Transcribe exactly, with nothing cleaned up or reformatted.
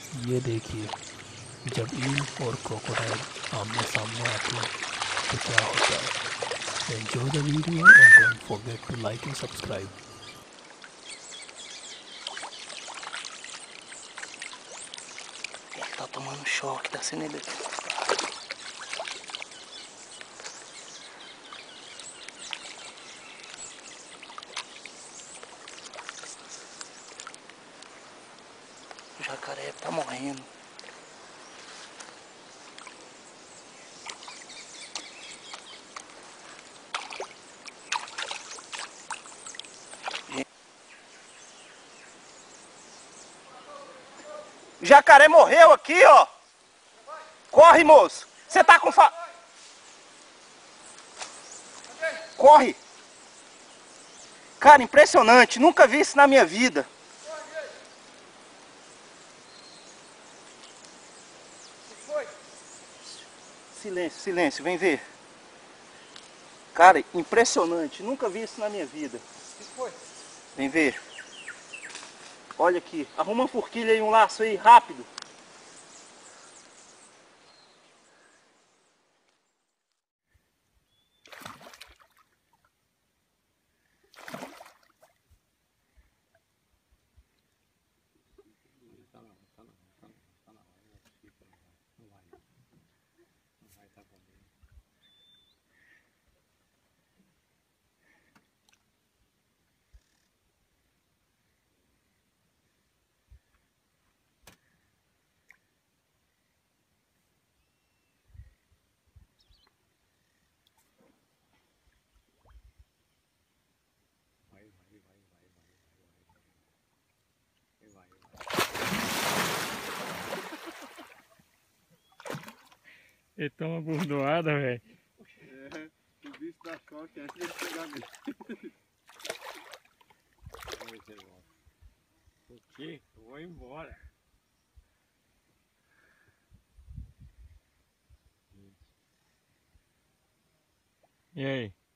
ये देखिए, जब ईल और क्रोकोडाइल आमने सामने आते हैं तो क्या होता है। Enjoy the video and don't forget to like and subscribe. Ele tá tomando choque, tá sendo ele. O jacaré tá morrendo. O jacaré morreu aqui, ó. Corre, moço. Você tá com fa... Corre. Cara, impressionante. Nunca vi isso na minha vida. Silêncio, silêncio. Vem ver. Cara, impressionante. Nunca vi isso na minha vida. Vem ver. Olha aqui. Arruma uma forquilha e um laço aí, rápido. Ele toma bordoada, velho. É, o bicho dá choque antes de pegar nele. O quê? Eu vou embora. E aí?